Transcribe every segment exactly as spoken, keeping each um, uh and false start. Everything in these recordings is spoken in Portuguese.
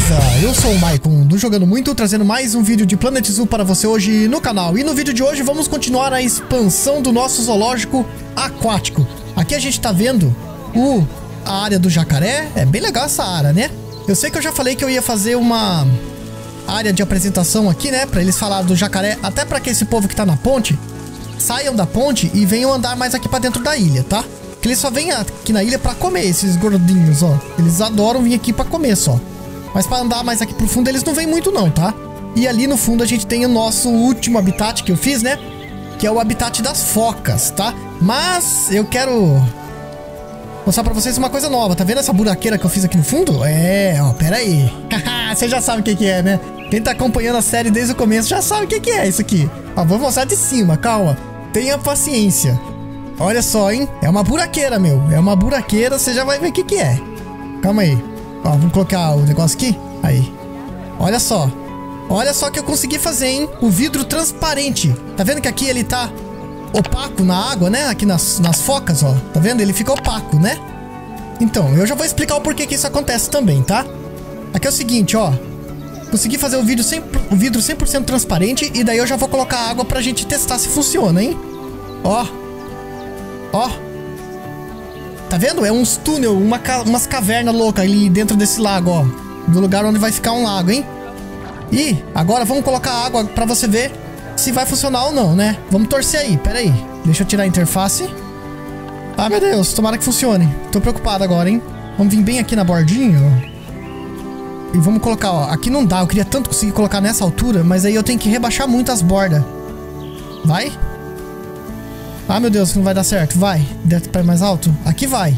beleza? Eu sou o Maicon do Jogando Muito, trazendo mais um vídeo de Planet Zoo para você hoje no canal. E no vídeo de hoje vamos continuar a expansão do nosso zoológico aquático. Aqui a gente tá vendo o, a área do jacaré. É bem legal essa área, né? Eu sei que eu já falei que eu ia fazer uma área de apresentação aqui, né? Pra eles falarem do jacaré, até pra que esse povo que tá na ponte saiam da ponte e venham andar mais aqui pra dentro da ilha, tá? Que eles só vêm aqui na ilha pra comer, esses gordinhos, ó. Eles adoram vir aqui pra comer só. Mas pra andar mais aqui pro fundo eles não vêm muito não, tá? E ali no fundo a gente tem o nosso último habitat que eu fiz, né? Que é o habitat das focas, tá? Mas eu quero mostrar pra vocês uma coisa nova. Tá vendo essa buraqueira que eu fiz aqui no fundo? É, ó, pera aí. Você já sabe o que que é, né? Quem tá acompanhando a série desde o começo já sabe o que que é isso aqui. Ó, vou mostrar de cima, calma. Tenha paciência. Olha só, hein? É uma buraqueira, meu. É uma buraqueira, você já vai ver o que que é. Calma aí. Ó, vamos colocar o negócio aqui. Aí. Olha só. Olha só o que eu consegui fazer, hein? O vidro transparente. Tá vendo que aqui ele tá opaco na água, né? Aqui nas, nas focas, ó. Tá vendo? Ele fica opaco, né? Então, eu já vou explicar o porquê que isso acontece também, tá? Aqui é o seguinte, ó. Consegui fazer o vidro, cem, o vidro cem por cento transparente. E daí eu já vou colocar água pra gente testar se funciona, hein? Ó. Ó. Tá vendo? É uns túnel, uma, umas cavernas loucas ali dentro desse lago, ó. Do lugar onde vai ficar um lago, hein? E agora vamos colocar água pra você ver se vai funcionar ou não, né? Vamos torcer aí, pera aí. Deixa eu tirar a interface. Ah, meu Deus, tomara que funcione. Tô preocupado agora, hein? Vamos vir bem aqui na bordinha, ó. E vamos colocar, ó. Aqui não dá, eu queria tanto conseguir colocar nessa altura, mas aí eu tenho que rebaixar muito as bordas. Vai? Ah, meu Deus, não vai dar certo. Vai. Desce pra mais alto. Aqui vai.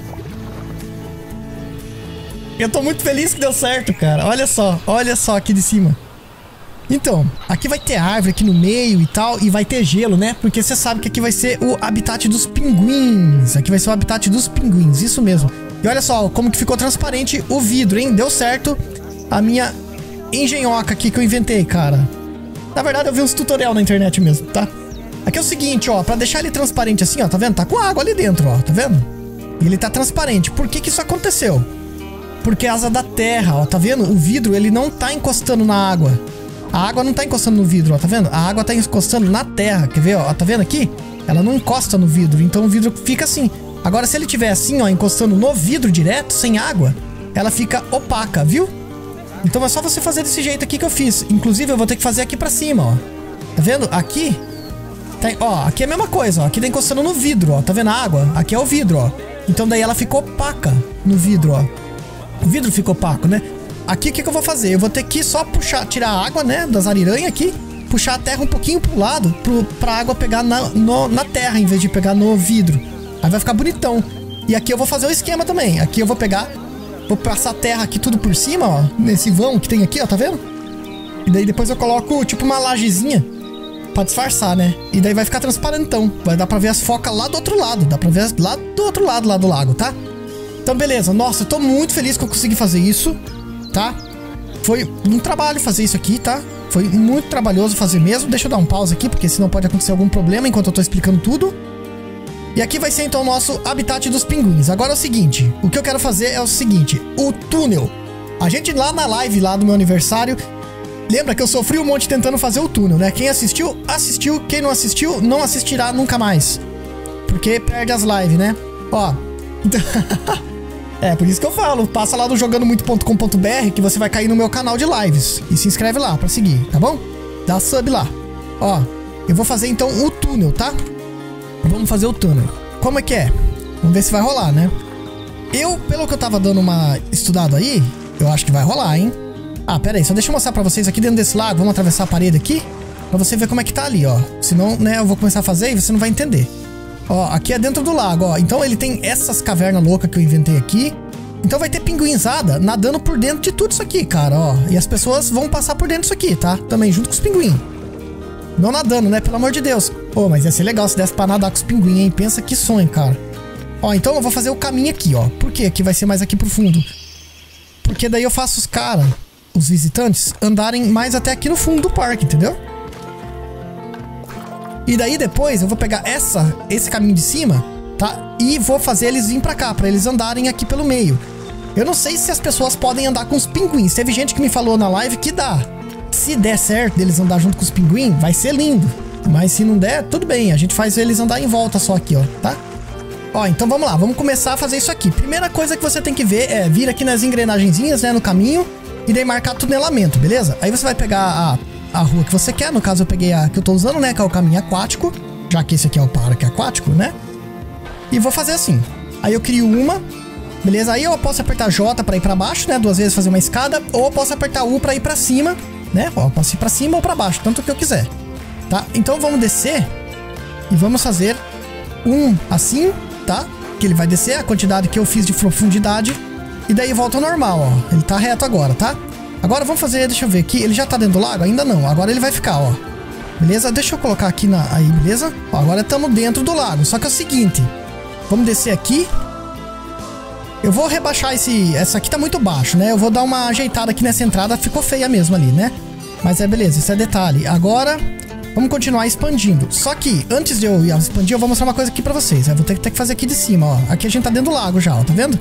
Eu tô muito feliz que deu certo, cara. Olha só. Olha só aqui de cima. Então, aqui vai ter árvore aqui no meio e tal. E vai ter gelo, né? Porque você sabe que aqui vai ser o habitat dos pinguins. Aqui vai ser o habitat dos pinguins. Isso mesmo. E olha só como que ficou transparente o vidro, hein? Deu certo a minha engenhoca aqui que eu inventei, cara. Na verdade, eu vi uns tutorial na internet mesmo, tá? Aqui é o seguinte, ó, pra deixar ele transparente assim, ó, tá vendo? Tá com água ali dentro, ó, tá vendo? E ele tá transparente. Por que que isso aconteceu? Porque é asa da terra, ó, tá vendo? O vidro, ele não tá encostando na água. A água não tá encostando no vidro, ó, tá vendo? A água tá encostando na terra, quer ver, ó, tá vendo aqui? Ela não encosta no vidro, então o vidro fica assim. Agora, se ele tiver assim, ó, encostando no vidro direto, sem água, ela fica opaca, viu? Então é só você fazer desse jeito aqui que eu fiz. Inclusive, eu vou ter que fazer aqui pra cima, ó. Tá vendo? Aqui... Tem, ó, aqui é a mesma coisa, ó. Aqui tá encostando no vidro, ó. Tá vendo a água? Aqui é o vidro, ó. Então daí ela ficou opaca no vidro, ó. O vidro ficou opaco, né? Aqui o que, que eu vou fazer? Eu vou ter que só puxar, tirar a água, né? Das ariranhas aqui. Puxar a terra um pouquinho pro lado, pro, pra água pegar na, no, na terra, em vez de pegar no vidro. Aí vai ficar bonitão. E aqui eu vou fazer o esquema também. Aqui eu vou pegar, vou passar a terra aqui tudo por cima, ó. Nesse vão que tem aqui, ó. Tá vendo? E daí depois eu coloco tipo uma lajezinha pra disfarçar, né? E daí vai ficar transparentão. Vai dar pra ver as focas lá do outro lado. Dá pra ver lá do outro lado, lá do lago, tá? Então, beleza. Nossa, eu tô muito feliz que eu consegui fazer isso, tá? Foi um trabalho fazer isso aqui, tá? Foi muito trabalhoso fazer mesmo. Deixa eu dar um pause aqui, porque senão pode acontecer algum problema enquanto eu tô explicando tudo. E aqui vai ser, então, o nosso habitat dos pinguins. Agora é o seguinte. O que eu quero fazer é o seguinte. O túnel. A gente lá na live, lá do meu aniversário... Lembra que eu sofri um monte tentando fazer o túnel, né? Quem assistiu, assistiu. Quem não assistiu, não assistirá nunca mais. Porque perde as lives, né? Ó. Então... é, por isso que eu falo. Passa lá no jogando muito ponto com ponto br que você vai cair no meu canal de lives. E se inscreve lá pra seguir, tá bom? Dá sub lá. Ó, eu vou fazer então o túnel, tá? Vamos fazer o túnel. Como é que é? Vamos ver se vai rolar, né? Eu, pelo que eu tava dando uma estudada aí, eu acho que vai rolar, hein? Ah, pera aí, só deixa eu mostrar pra vocês aqui dentro desse lago. Vamos atravessar a parede aqui pra você ver como é que tá ali, ó. Senão, né, eu vou começar a fazer e você não vai entender. Ó, aqui é dentro do lago, ó. Então ele tem essas cavernas loucas que eu inventei aqui. Então vai ter pinguinzada nadando por dentro de tudo isso aqui, cara, ó. E as pessoas vão passar por dentro disso aqui, tá? Também, junto com os pinguins. Não nadando, né? Pelo amor de Deus. Pô, mas ia ser legal se desse pra nadar com os pinguins, hein? Pensa que sonho, cara. Ó, então eu vou fazer o caminho aqui, ó. Por quê? Aqui vai ser mais aqui pro fundo. Porque daí eu faço os caras... os visitantes andarem mais até aqui no fundo do parque, entendeu? E daí depois eu vou pegar essa, esse caminho de cima, tá? E vou fazer eles virem pra cá, pra eles andarem aqui pelo meio. Eu não sei se as pessoas podem andar com os pinguins. Teve gente que me falou na live que dá. Se der certo deles andar junto com os pinguins, vai ser lindo. Mas se não der, tudo bem. A gente faz eles andar em volta só aqui, ó, tá? Ó, então vamos lá. Vamos começar a fazer isso aqui. Primeira coisa que você tem que ver é vir aqui nas engrenagenzinhas, né, no caminho. E daí marcar tunelamento, beleza? Aí você vai pegar a, a rua que você quer. No caso eu peguei a que eu tô usando, né, que é o caminho aquático. Já que esse aqui é o parque aquático, né? E vou fazer assim. Aí eu crio uma, beleza? Aí eu posso apertar J pra ir pra baixo, né? Duas vezes fazer uma escada. Ou eu posso apertar U pra ir pra cima, né? Ó, eu posso ir pra cima ou pra baixo, tanto que eu quiser. Tá? Então vamos descer. E vamos fazer um assim, tá? Que ele vai descer a quantidade que eu fiz de profundidade. E daí volta ao normal, ó. Ele tá reto agora, tá? Agora vamos fazer, deixa eu ver aqui. Ele já tá dentro do lago? Ainda não. Agora ele vai ficar, ó. Beleza? Deixa eu colocar aqui na... Aí, beleza? Ó, agora estamos dentro do lago. Só que é o seguinte. Vamos descer aqui. Eu vou rebaixar esse... Essa aqui tá muito baixo, né? Eu vou dar uma ajeitada aqui nessa entrada. Ficou feia mesmo ali, né? Mas é beleza, isso é detalhe. Agora, vamos continuar expandindo. Só que, antes de eu expandir, eu vou mostrar uma coisa aqui pra vocês. Eu vou ter, ter que fazer aqui de cima, ó. Aqui a gente tá dentro do lago já, ó. Tá vendo?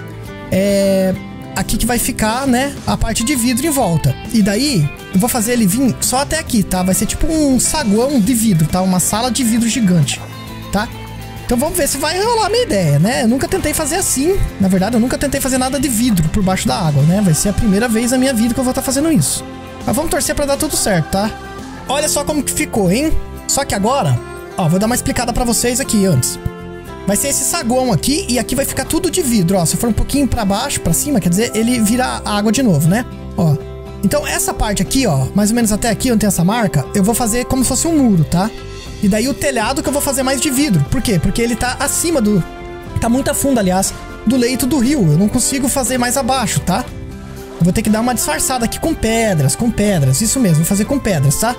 É... Aqui que vai ficar, né? A parte de vidro em volta. E daí, eu vou fazer ele vir só até aqui, tá? Vai ser tipo um saguão de vidro, tá? Uma sala de vidro gigante, tá? Então vamos ver se vai rolar a minha ideia, né? Eu nunca tentei fazer assim. Na verdade, eu nunca tentei fazer nada de vidro por baixo da água, né? Vai ser a primeira vez na minha vida que eu vou estar fazendo isso. Mas vamos torcer pra dar tudo certo, tá? Olha só como que ficou, hein? Só que agora, ó, vou dar uma explicada pra vocês aqui antes. Vai ser esse saguão aqui e aqui vai ficar tudo de vidro, ó. Se for um pouquinho pra baixo, pra cima, quer dizer, ele vira água de novo, né? Ó. Então essa parte aqui, ó, mais ou menos até aqui onde tem essa marca, eu vou fazer como se fosse um muro, tá? E daí o telhado que eu vou fazer mais de vidro. Por quê? Porque ele tá acima do... Tá muito a fundo, aliás, do leito do rio. Eu não consigo fazer mais abaixo, tá? Eu vou ter que dar uma disfarçada aqui com pedras, com pedras. Isso mesmo, vou fazer com pedras, tá?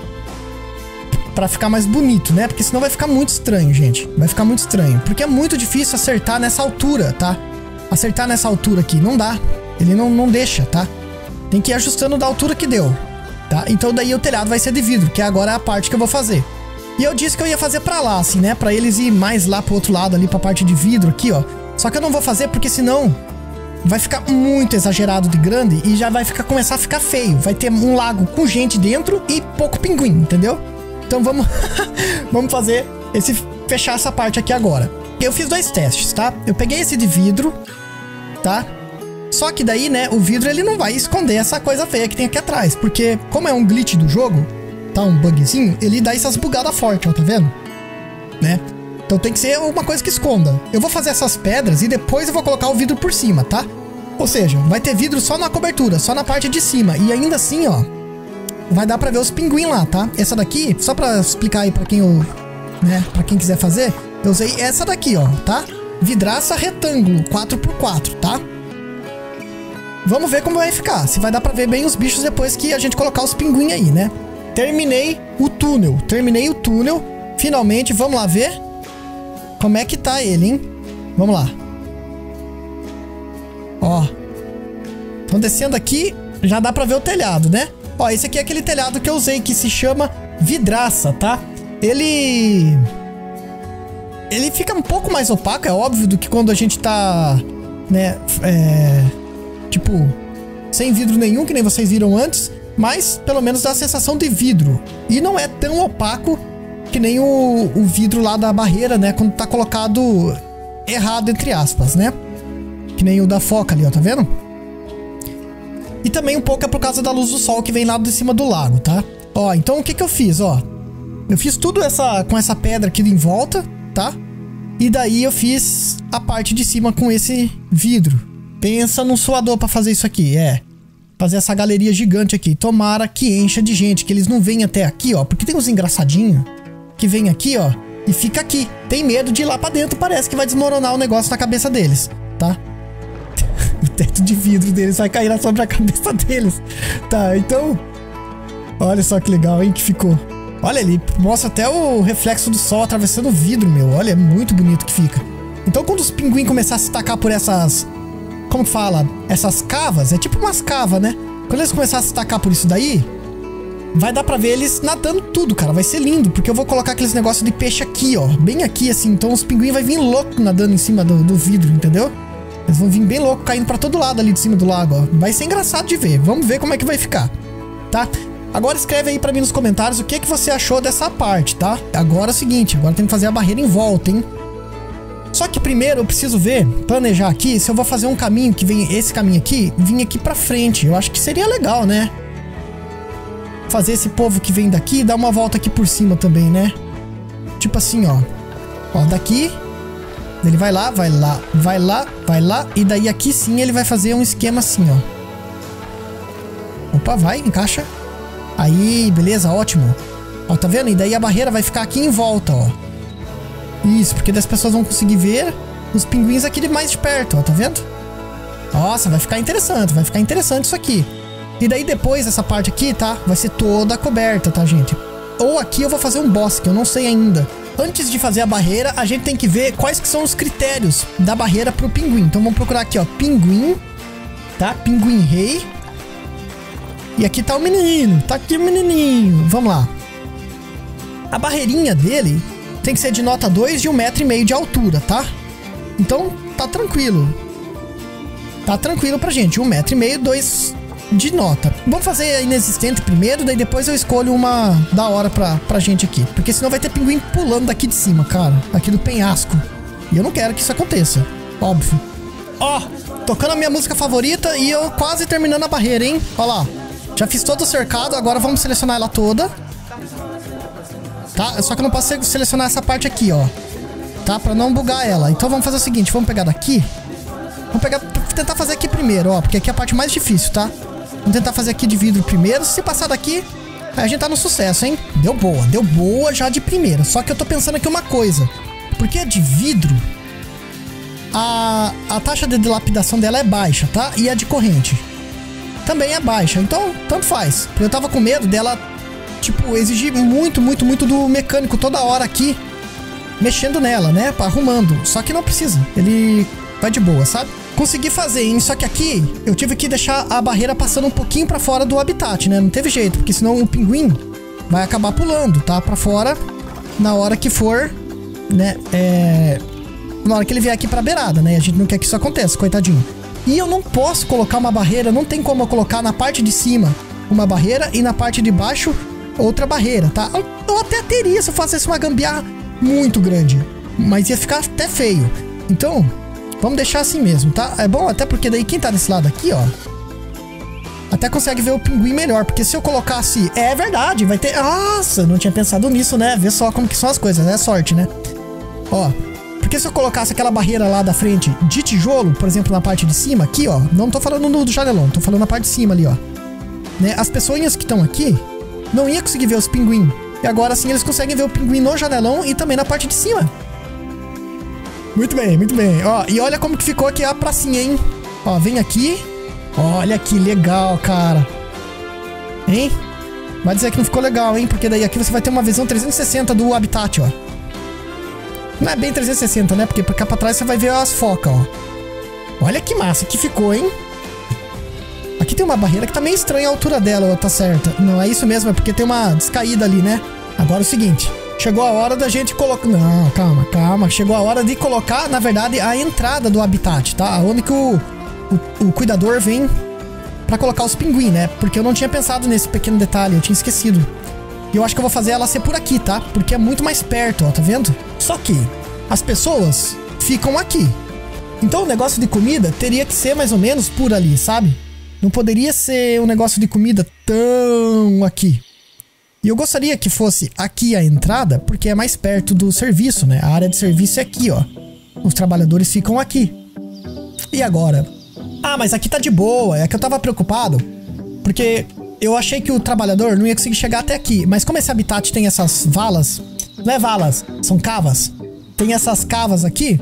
Pra ficar mais bonito, né? Porque senão vai ficar muito estranho, gente. Vai ficar muito estranho. Porque é muito difícil acertar nessa altura, tá? Acertar nessa altura aqui. Não dá. Ele não, não deixa, tá? Tem que ir ajustando da altura que deu, tá? Então daí o telhado vai ser de vidro, que agora é a parte que eu vou fazer. E eu disse que eu ia fazer pra lá, assim, né? Pra eles ir mais lá pro outro lado, ali pra parte de vidro aqui, ó. Só que eu não vou fazer porque senão vai ficar muito exagerado de grande e já vai ficar, começar a ficar feio. Vai ter um lago com gente dentro e pouco pinguim, entendeu? Então vamos, vamos fazer esse, fechar essa parte aqui agora. Eu fiz dois testes, tá? Eu peguei esse de vidro, tá? Só que daí, né, o vidro ele não vai esconder essa coisa feia que tem aqui atrás. Porque como é um glitch do jogo, tá? Um bugzinho, ele dá essas bugadas fortes, ó, tá vendo? Né? Então tem que ser uma coisa que esconda. Eu vou fazer essas pedras e depois eu vou colocar o vidro por cima, tá? Ou seja, vai ter vidro só na cobertura, só na parte de cima. E ainda assim, ó, vai dar pra ver os pinguins lá, tá? Essa daqui, só pra explicar aí pra quem eu, né, pra quem quiser fazer, eu usei essa daqui, ó, tá? Vidraça retângulo, quatro por quatro, tá? Vamos ver como vai ficar, se vai dar pra ver bem os bichos depois que a gente colocar os pinguins aí, né? Terminei o túnel, terminei o túnel, finalmente, vamos lá ver como é que tá ele, hein? Vamos lá. Ó. Então descendo aqui, já dá pra ver o telhado, né? Ó, esse aqui é aquele telhado que eu usei, que se chama vidraça, tá? Ele... Ele fica um pouco mais opaco, é óbvio, do que quando a gente tá, né, é... tipo, sem vidro nenhum, que nem vocês viram antes. Mas, pelo menos, dá a sensação de vidro. E não é tão opaco que nem o, o vidro lá da barreira, né? Quando tá colocado errado, entre aspas, né? Que nem o da foca ali, ó, tá vendo? E também um pouco é por causa da luz do sol que vem lá de cima do lago, tá? Ó, então o que que eu fiz, ó? Eu fiz tudo essa, com essa pedra aqui em volta, tá? E daí eu fiz a parte de cima com esse vidro. Pensa num suador pra fazer isso aqui, é. Fazer essa galeria gigante aqui. Tomara que encha de gente, que eles não venham até aqui, ó. Porque tem uns engraçadinhos que vem aqui, ó, e fica aqui. Tem medo de ir lá pra dentro, parece que vai desmoronar o negócio na cabeça deles, tá? O teto de vidro deles vai cair sobre a cabeça deles. Tá, então... Olha só que legal, hein, que ficou. Olha ali, mostra até o reflexo do sol atravessando o vidro, meu. Olha, é muito bonito que fica. Então quando os pinguins começarem a se tacar por essas... Como que fala? Essas cavas, é tipo umas cavas, né? Quando eles começarem a se tacar por isso daí, vai dar pra ver eles nadando tudo, cara. Vai ser lindo, porque eu vou colocar aqueles negócios de peixe aqui, ó. Bem aqui, assim. Então os pinguins vão vir loucos nadando em cima do, do vidro, entendeu? Eles vão vir bem louco, caindo pra todo lado ali de cima do lago, ó. Vai ser engraçado de ver. Vamos ver como é que vai ficar, tá? Agora escreve aí pra mim nos comentários o que, que você achou dessa parte, tá? Agora é o seguinte, agora tem que fazer a barreira em volta, hein? Só que primeiro eu preciso ver, planejar aqui, se eu vou fazer um caminho que vem, esse caminho aqui, vir aqui pra frente. Eu acho que seria legal, né? Fazer esse povo que vem daqui, dar uma volta aqui por cima também, né? Tipo assim, ó. Ó, daqui. Ele vai lá, vai lá, vai lá, vai lá. E daí aqui sim ele vai fazer um esquema assim, ó. Opa, vai, encaixa. Aí, beleza, ótimo. Ó, tá vendo? E daí a barreira vai ficar aqui em volta, ó. Isso, porque daí as pessoas vão conseguir ver os pinguins aqui de mais de perto, ó, tá vendo? Nossa, vai ficar interessante, vai ficar interessante isso aqui. E daí depois essa parte aqui, tá? Vai ser toda coberta, tá, gente? Ou aqui eu vou fazer um bosque, eu não sei ainda. Antes de fazer a barreira, a gente tem que ver quais que são os critérios da barreira pro pinguim. Então vamos procurar aqui, ó, pinguim, tá? Pinguim rei. E aqui tá o menino, tá aqui o menininho. Vamos lá. A barreirinha dele tem que ser de nota dois de um metro e meio de altura, tá? Então tá tranquilo. Tá tranquilo pra gente, um metro e meio, dois de nota. Vamos fazer a inexistente primeiro, daí depois eu escolho uma da hora pra, pra gente aqui. Porque senão vai ter pinguim pulando daqui de cima, cara. Aqui do penhasco. E eu não quero que isso aconteça. Óbvio. Ó, tocando a minha música favorita e eu quase terminando a barreira, hein? Ó lá. Já fiz todo o cercado, agora vamos selecionar ela toda. Tá? Só que eu não posso selecionar essa parte aqui, ó. Tá? Pra não bugar ela. Então vamos fazer o seguinte, vamos pegar daqui. Vamos pegar, tentar fazer aqui primeiro, ó. Porque aqui é a parte mais difícil, tá? Vamos tentar fazer aqui de vidro primeiro. Se passar daqui, aí a gente tá no sucesso, hein? Deu boa, deu boa já de primeira. Só que eu tô pensando aqui uma coisa. Porque a de vidro, a, a taxa de dilapidação dela é baixa, tá? E a de corrente também é baixa. Então, tanto faz. Eu tava com medo dela, tipo, exigir muito, muito, muito do mecânico toda hora aqui, mexendo nela, né? Arrumando. Só que não precisa. Ele vai de boa, sabe? Consegui fazer, hein? Só que aqui eu tive que deixar a barreira passando um pouquinho pra fora do habitat, né? Não teve jeito, porque senão o pinguim vai acabar pulando, tá? Pra fora na hora que for, né? É... Na hora que ele vier aqui pra beirada, né? A gente não quer que isso aconteça, coitadinho. E eu não posso colocar uma barreira, não tem como eu colocar na parte de cima uma barreira e na parte de baixo outra barreira, tá? Eu até teria se eu fizesse uma gambiarra muito grande, mas ia ficar até feio. Então, vamos deixar assim mesmo, tá? É bom até porque daí quem tá desse lado aqui, ó, até consegue ver o pinguim melhor. Porque se eu colocasse... É verdade, vai ter... Nossa, não tinha pensado nisso, né? Vê só como que são as coisas, é sorte, né? Ó, porque se eu colocasse aquela barreira lá da frente de tijolo, por exemplo, na parte de cima, aqui, ó, não tô falando do, do janelão, tô falando na parte de cima ali, ó, né? As pessoinhas que estão aqui não iam conseguir ver os pinguim. E agora sim eles conseguem ver o pinguim no janelão e também na parte de cima. Muito bem, muito bem. Ó, e olha como que ficou aqui a pracinha, hein? Ó, vem aqui. Olha que legal, cara. Hein? Vai dizer que não ficou legal, hein? Porque daí aqui você vai ter uma visão trezentos e sessenta do habitat, ó. Não é bem trezentos e sessenta, né? Porque pra cá pra trás você vai ver as focas, ó. Olha que massa que ficou, hein? Aqui tem uma barreira que tá meio estranha a altura dela, ó, tá certa. Não, é isso mesmo, é porque tem uma descaída ali, né? Agora é o seguinte, chegou a hora da gente colocar... Não, calma, calma. Chegou a hora de colocar, na verdade, a entrada do habitat, tá? Onde que o, o, o cuidador vem pra colocar os pinguim, né? Porque eu não tinha pensado nesse pequeno detalhe, eu tinha esquecido. E eu acho que eu vou fazer ela ser por aqui, tá? Porque é muito mais perto, ó, tá vendo? Só que as pessoas ficam aqui. Então o negócio de comida teria que ser mais ou menos por ali, sabe? Não poderia ser um negócio de comida tão aqui. E eu gostaria que fosse aqui a entrada, porque é mais perto do serviço, né? A área de serviço é aqui, ó. Os trabalhadores ficam aqui. E agora? Ah, mas aqui tá de boa. É que eu tava preocupado, porque eu achei que o trabalhador não ia conseguir chegar até aqui. Mas como esse habitat tem essas valas... Não é valas, são cavas. Tem essas cavas aqui,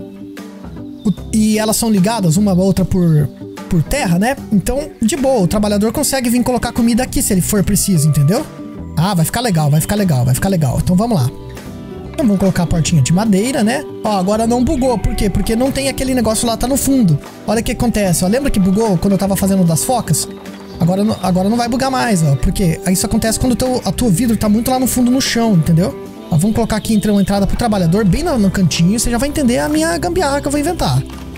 e elas são ligadas uma a outra por, por terra, né? Então, de boa, o trabalhador consegue vir colocar comida aqui se ele for preciso, entendeu? Ah, vai ficar legal, vai ficar legal, vai ficar legal. Então vamos lá. Então vamos colocar a portinha de madeira, né? Ó, agora não bugou, por quê? Porque não tem aquele negócio lá, tá no fundo. Olha o que acontece, ó. Lembra que bugou quando eu tava fazendo das focas? Agora, agora não vai bugar mais, ó. Porque isso acontece quando o teu, a tua vidro tá muito lá no fundo, no chão, entendeu? Ó, vamos colocar aqui então uma entrada pro trabalhador bem no, no cantinho. Você já vai entender a minha gambiarra que eu vou inventar.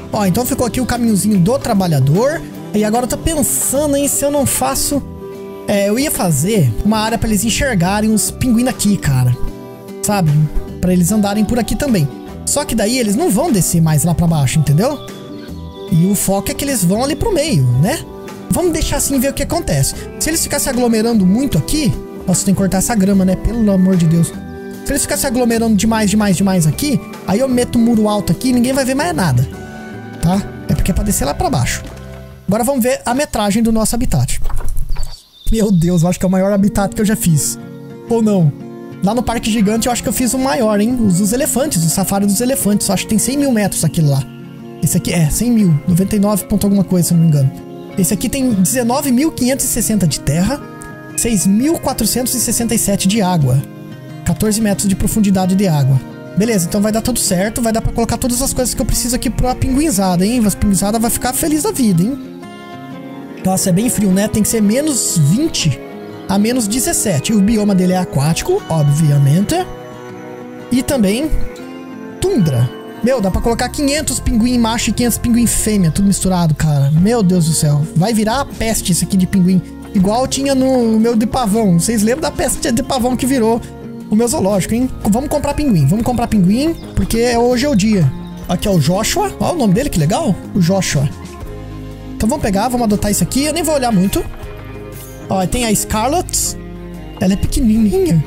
Ó, então ficou aqui o caminhozinho do trabalhador. E agora eu tô pensando, hein, se eu não faço... É, eu ia fazer uma área pra eles enxergarem os pinguins aqui, cara. Sabe? Pra eles andarem por aqui também. Só que daí eles não vão descer mais lá pra baixo, entendeu? E o foco é que eles vão ali pro meio, né? Vamos deixar assim e ver o que acontece. Se eles ficassem aglomerando muito aqui... Nossa, tem que cortar essa grama, né? Pelo amor de Deus. Se eles ficassem aglomerando demais, demais, demais aqui... Aí eu meto um muro alto aqui e ninguém vai ver mais nada. Tá? É porque é pra descer lá pra baixo. Agora vamos ver a metragem do nosso habitat. Meu Deus, eu acho que é o maior habitat que eu já fiz. Ou não? Lá no Parque Gigante eu acho que eu fiz o maior, hein? Os dos elefantes, o safari dos elefantes. Eu acho que tem cem mil metros aquele lá. Esse aqui é cem mil. noventa e nove ponto alguma coisa, se eu não me engano. Esse aqui tem dezenove mil quinhentos e sessenta de terra. seis mil quatrocentos e sessenta e sete de água. quatorze metros de profundidade de água. Beleza, então vai dar tudo certo. Vai dar pra colocar todas as coisas que eu preciso aqui pra pinguinzada, hein? A pinguinzada vai ficar feliz da vida, hein? Nossa, é bem frio, né? Tem que ser menos vinte a menos dezessete. O bioma dele é aquático, obviamente. E também tundra. Meu, dá pra colocar quinhentos pinguim macho e quinhentos pinguim fêmea, tudo misturado, cara. Meu Deus do céu. Vai virar a peste isso aqui de pinguim. Igual tinha no meu de pavão. Vocês lembram da peste de pavão que virou o meu zoológico, hein? Vamos comprar pinguim. Vamos comprar pinguim, porque hoje é o dia. Aqui é o Joshua. Olha o nome dele, que legal. O Joshua. Então vamos pegar, vamos adotar isso aqui. Eu nem vou olhar muito. Ó, tem a Scarlet. Ela é pequenininha.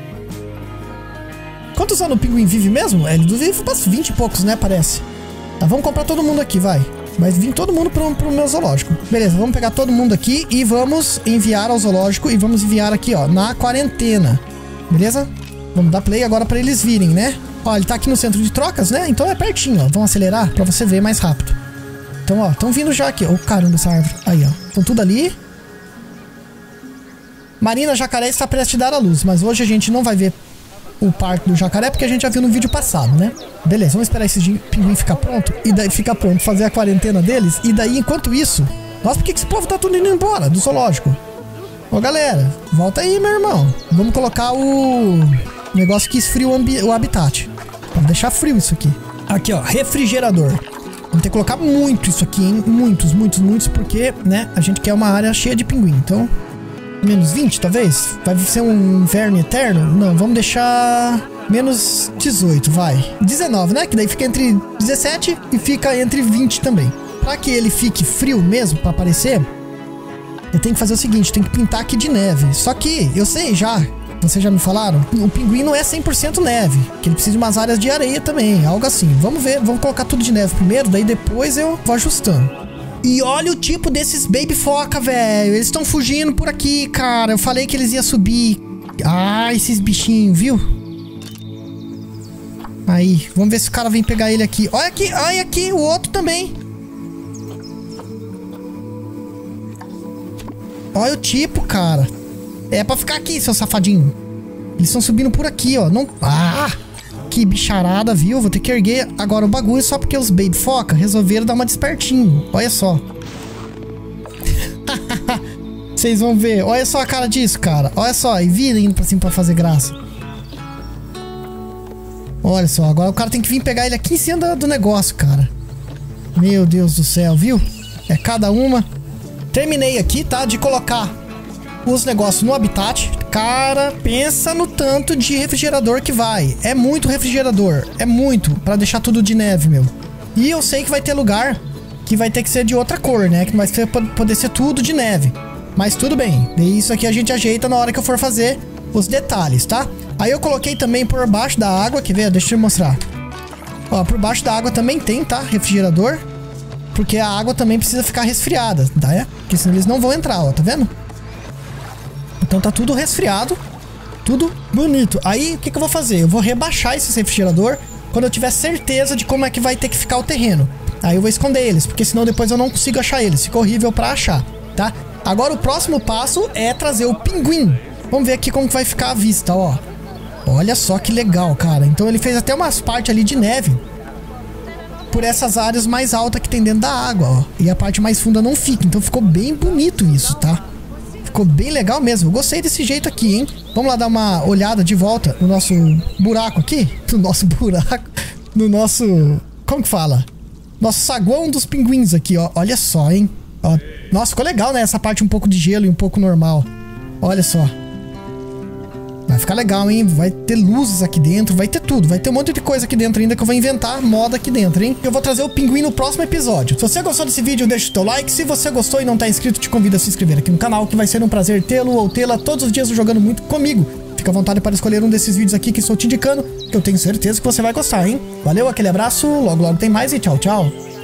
Quantos anos o pinguim vive mesmo? Ele vive uns vinte e poucos, né? Parece. Tá, vamos comprar todo mundo aqui, vai. Vai vir todo mundo pro, pro meu zoológico. Beleza, vamos pegar todo mundo aqui e vamos enviar ao zoológico. E vamos enviar aqui, ó, na quarentena. Beleza? Vamos dar play agora pra eles virem, né? Ó, ele tá aqui no centro de trocas, né? Então é pertinho, ó. Vamos acelerar pra você ver mais rápido. Então, ó, estão vindo já aqui. Ô, oh, caramba, essa árvore. Aí, ó. Estão tudo ali. Marina Jacaré está prestes a dar a luz. Mas hoje a gente não vai ver o parto do jacaré, porque a gente já viu no vídeo passado, né? Beleza, vamos esperar esse pinguim ficar pronto. E daí ficar pronto, fazer a quarentena deles. E daí, enquanto isso... Nossa, por que esse povo tá tudo indo embora do zoológico? Ô, galera, volta aí, meu irmão. Vamos colocar o negócio que esfria o, o habitat. Pra deixar frio isso aqui. Aqui, ó, refrigerador. Vamos ter que colocar muito isso aqui, hein? Muitos, muitos, muitos, porque, né, a gente quer uma área cheia de pinguim. Então, menos vinte, talvez? Vai ser um inverno eterno? Não, vamos deixar menos dezoito, vai. dezenove, né? Que daí fica entre dezessete e fica entre vinte também. Pra que ele fique frio mesmo, pra aparecer, eu tenho que fazer o seguinte, tem que pintar aqui de neve. Só que, eu sei já, vocês já me falaram, o pinguim não é cem por cento neve, que ele precisa de umas áreas de areia também, algo assim. Vamos ver, vamos colocar tudo de neve primeiro, daí depois eu vou ajustando. E olha o tipo desses baby foca, velho. Eles estão fugindo por aqui, cara. Eu falei que eles iam subir. Ah, esses bichinhos, viu? Aí, vamos ver se o cara vem pegar ele aqui. Olha aqui, olha aqui, o outro também. Olha o tipo, cara. É pra ficar aqui, seu safadinho. Eles estão subindo por aqui, ó. Não... Ah! Que bicharada, viu? Vou ter que erguer agora o bagulho só porque os baby foca resolveram dar uma despertinho. Olha só. Vocês vão ver. Olha só a cara disso, cara. Olha só. E vira indo pra cima pra fazer graça. Olha só. Agora o cara tem que vir pegar ele aqui em cima do, do negócio, cara. Meu Deus do céu, viu? É cada uma. Terminei aqui, tá? De colocar os negócios no habitat. Cara, pensa no tanto de refrigerador que vai. É muito refrigerador. É muito. Pra deixar tudo de neve, meu. E eu sei que vai ter lugar que vai ter que ser de outra cor, né? Que vai ser, poder ser tudo de neve. Mas tudo bem. E isso aqui a gente ajeita na hora que eu for fazer os detalhes, tá? Aí eu coloquei também por baixo da água. Quer ver? Deixa eu mostrar. Ó, por baixo da água também tem, tá? Refrigerador. Porque a água também precisa ficar resfriada, tá? É? Porque senão eles não vão entrar, ó. Tá vendo? Então tá tudo resfriado. Tudo bonito. Aí, o que que eu vou fazer? Eu vou rebaixar esse refrigerador quando eu tiver certeza de como é que vai ter que ficar o terreno. Aí eu vou esconder eles, porque senão depois eu não consigo achar eles. Fica horrível pra achar, tá? Agora o próximo passo é trazer o pinguim. Vamos ver aqui como que vai ficar a vista, ó. Olha só que legal, cara. Então ele fez até umas partes ali de neve por essas áreas mais altas que tem dentro da água, ó. E a parte mais funda não fica. Então ficou bem bonito isso, tá? Ficou bem legal mesmo. Eu gostei desse jeito aqui, hein? Vamos lá dar uma olhada de volta no nosso buraco aqui. No nosso buraco. No nosso... Como que fala? Nosso saguão dos pinguins aqui, ó. Olha só, hein? Ó. Nossa, ficou legal, né? Essa parte um pouco de gelo e um pouco normal. Olha só. Vai ficar legal, hein? Vai ter luzes aqui dentro, vai ter tudo. Vai ter um monte de coisa aqui dentro ainda que eu vou inventar moda aqui dentro, hein? Eu vou trazer o pinguim no próximo episódio. Se você gostou desse vídeo, deixa o teu like. Se você gostou e não tá inscrito, te convido a se inscrever aqui no canal, que vai ser um prazer tê-lo ou tê-la todos os dias jogando muito comigo. Fica à vontade para escolher um desses vídeos aqui que estou te indicando, que eu tenho certeza que você vai gostar, hein? Valeu, aquele abraço, logo logo tem mais e tchau, tchau.